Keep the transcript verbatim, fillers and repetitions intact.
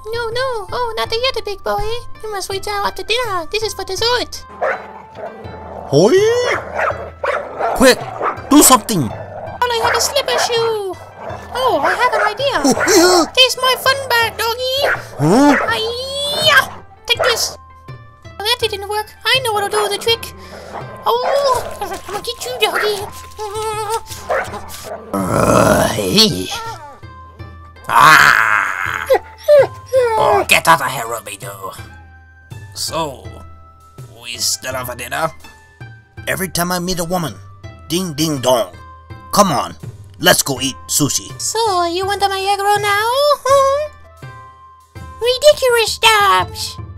No, no. Oh, not yet, big boy. You must wait till after dinner. This is for dessert. Hoi! Quick, do something. All I have is slipper shoe. Oh, I have an idea. Taste my fun bag, doggy. Huh? Hi-ya! Take this. Well, that didn't work. I know what'll do the trick. Oh, I'm gonna get you, doggy. Uh, hey. Ah! Oh, get out of here, Rubido. So, we still have a dinner? Every time I meet a woman, ding ding dong. Come on, let's go eat sushi. So, you want my egg roll now? Huh? Ridiculous stops.